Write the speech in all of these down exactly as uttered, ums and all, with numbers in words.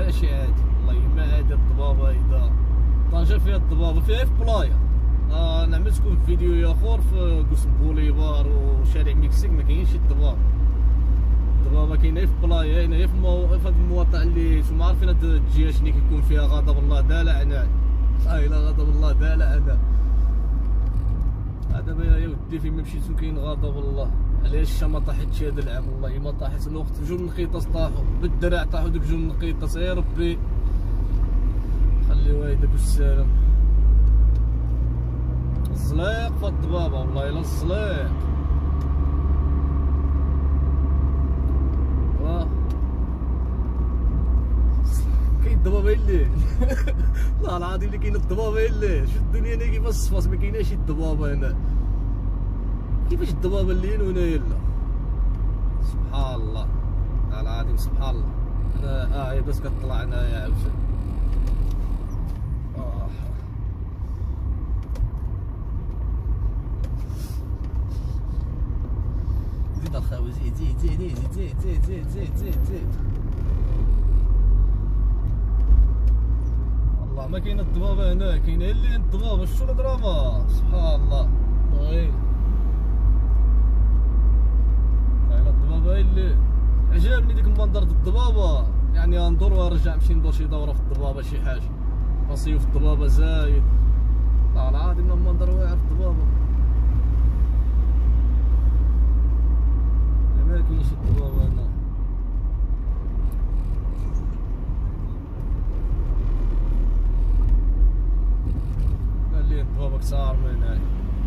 ماشي عادي والله ما عادي. الضبابه هيدا طنجة فيها الضبابه فيها في بلايا. آه انا عملتكم في فيديو اخر في قسم بوليفار وشارع مكسيك ما كاينش الضبابه. الضبابه كاينه في بلايا هنا في مو... في هاد المواطن اللي نتوما عارفين هاد الجهه شنو كيكون فيها غضب الله دالع هنا. اه الا غضب الله دالع هذا دابا يا ودي فين ما مشيتو كاين غضب الله. علاش ما طاحتش هذا العام؟ والله ما طاحت. الوقت جوج نقيطاس طاحوا بالدرع، طاحوا دوك جوج نقيطاس يا ربي خليوها يدك بالسلام. الزليق في الضبابه والله الا الزليق. واه كاين الضبابه الليل والله العظيم اللي كاين الضبابه الليل. شوف الدنيا هنا كيفاش صفاص ما كايناش الضبابه هنا. كيفاش الضبابه الليل وهنا يلا سبحان الله العظيم سبحان الله. انا اه هي بس كطلع هنايا عاوتاني. آه. زيد اخاوي زيد زيد زيد زيد زيد زيد زيد زيد زيد زيد. والله ما كاين الضبابه هنا، كاين اللي الضبابه. شو الدراما سبحان الله. وي الضبابه اللي عجبني ديك المنظر د الضبابه. يعني غندور ونرجع نمشي ندور شي دوره في الضبابه شي حاجه. مصيف الضبابه زايد والله العظيم المنظر واعر في الضبابه. ما كاينش الضبابه هنا. قال لي الضبابه كثار من هنايا.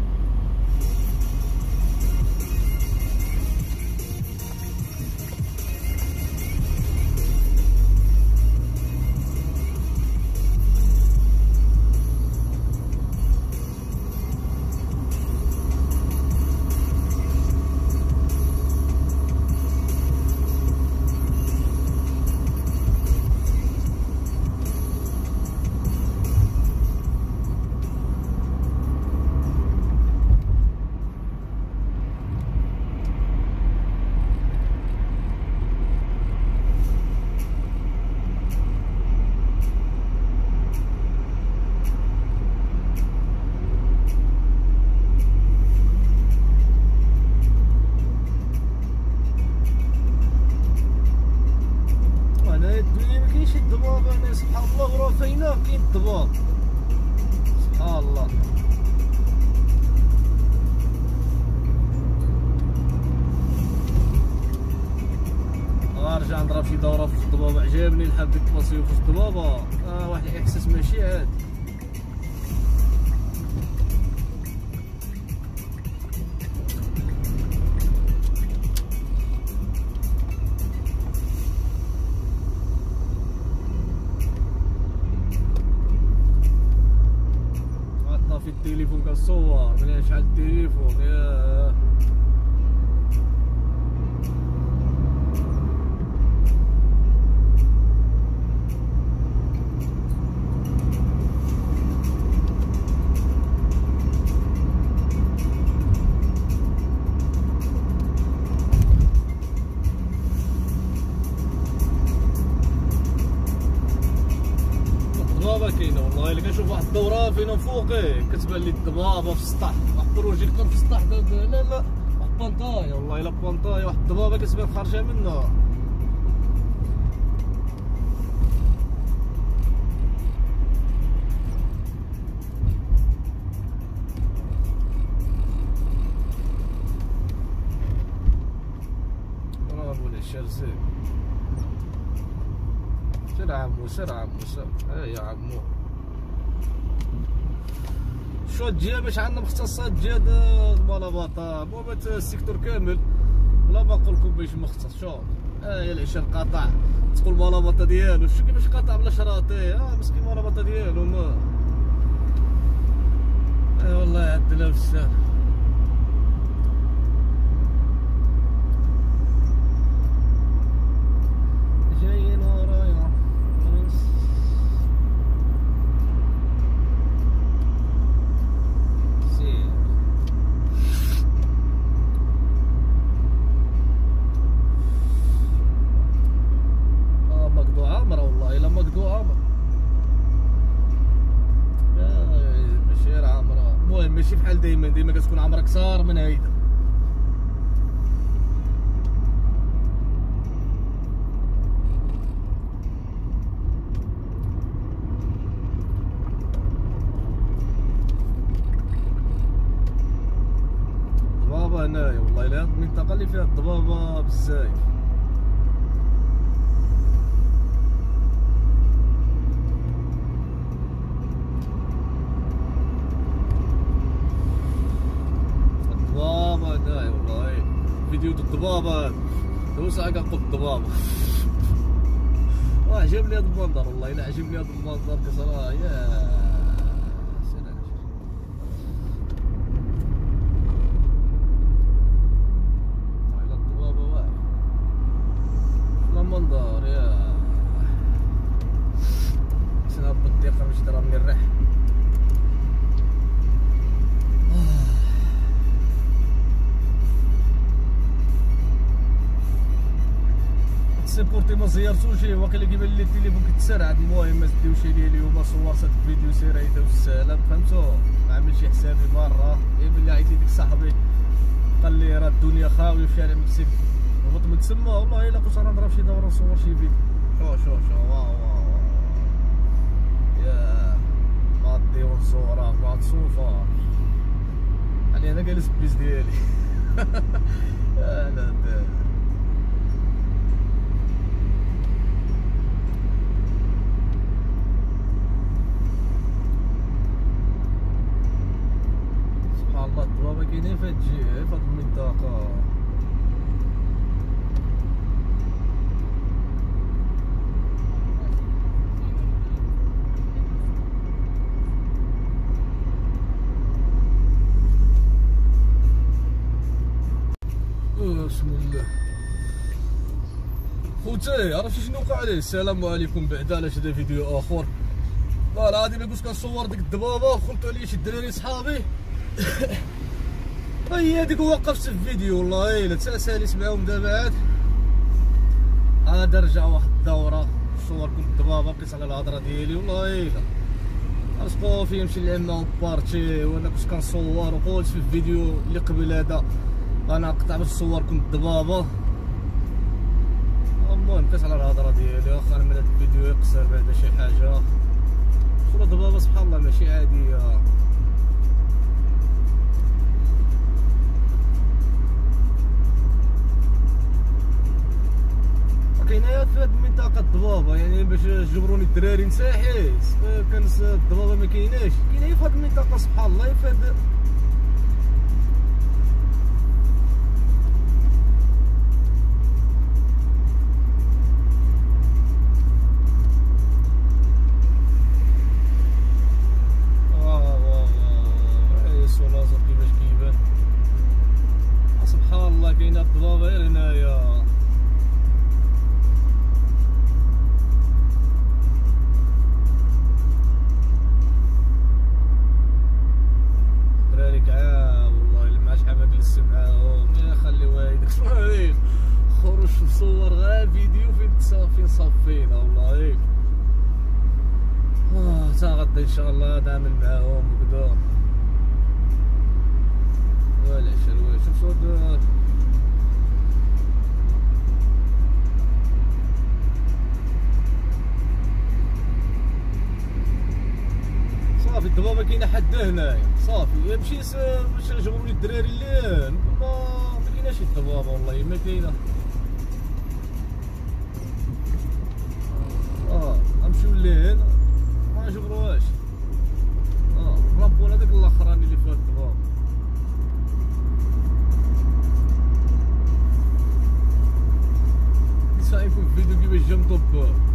سبحان الله وراه فينا كاين الضباب سبحان الله. غنرجع نضرب شي دوره في الضبابه. عجبني الحال ديك المصيف في الضبابه. آه واحد الاحساس ماشي عادي. في التليفون كنصور ملي شحال التليفون ياه. كاينه والله الا كنشوف واحد الدوره فينا فوقي كتبان لي الضبابه في السطح. واحد البروجيكتور في السطح. لا لا واحد بانطايا والله الا بانطايا واحد الضبابه كتبان خارجه منها. برافو العشار زين. سير عمو سير عمو سير. ها يا عمو شو تجي باش عندنا مختصات جهه المالاباطا مو بات السيكتور كامل ولا ما نقول لكم باش مختص. شوف ها هي العشار قاطع تقول مالاباطا ديالو. شو كيفاش قاطع بلا شراطي؟ ها مسكين مالاباطا ديالو ما اي والله يعدلها في السهل. جايين ورايا سير. اه مقطوعة عامرة والله الا ماشي بحال دايما دايما كتكون عمرها كثار من هيدا. الضبابة هنايا والله الا هاد المنطقة اللي فيها الضبابة بزاف. الضبابة هنايا والله فيديو د الضبابة دوز هكا نقول الضبابة. عجبني هاد المنظر والله الا عجبني هاد المنظر بصراحة. يا منظر يا سناب بالدقيقة باش درا من الريح. سيبورتي ما زيرتوش هو كاين اللي كيبان لي التليفون كيتسرع. المهم ما تديوش ليه اليوم صور صات الفيديو سير هيدا والسلام فهمتو. ما عملتش حسابي مرة غير ملي عيط لي ديك صاحبي قال لي راه الدنيا خاوية في شارع مكسيك هبط من تما والله الا كنت غنضرب شي دورة نصور شي فيديو. شو شو شو واو واو يا ما ديور الزورة ما تصوفا يعني انا جالس بليس ديالي. انا سبحان الله الضبابة كاينين في هاد الجهة في هاد المنطقة. بسم الله خوتي عرفتي شنو وقع عليه؟ السلام عليكم. بعدا علاش هذا فيديو اخر والله هادي ملي كنت كنصور ديك الضبابه وخلطوا عليا شي دراري صحابي. هي هاديك وقفت الفيديو والله الا تساليت معاهم. دابا عاد عاد رجع واحد الدوره صوركم الضبابه بقيت على الهضره ديالي والله الا رزقو فيا نمشي نلعب بارتي وانا كنت كنصور. وقلت في الفيديو اللي قبل هذا انا قطع باش نصوركم الضبابه. المهم بقيت على الهضره ديالي واخا من هذا الفيديو يقصر بعدا شي حاجه. صورة الضبابه سبحان الله ماشي عاديه. كاينه في هذه المنطقه الضبابه يعني باش جبروني الدراري نساحيت كان الضبابه ما كايناش. كاينه في هذه المنطقه سبحان الله في هذا كاينه الضبابه غير هنايا. دراري كعا والله الا ما شحال ما جلست معاهم يا خليوها هيداك اسماعيل خرج نصور غير فيديو فين فين صافينا والله. اه تا غدا ان شاء الله نعمل معاهم وكذا ولا شروي. شوف صوت صافي الضبابه كاينه حدا هنايا صافي يمشي باش نجبروا لي الدراري اللين ما ما كايناش الضبابه والله ما كاينه. اه غنمشيو لين ما نجبروهاش. اه ربونا داك الاخراني اللي فيها الضبابه. نسايكم في فيديو كيفاش جا مطبق.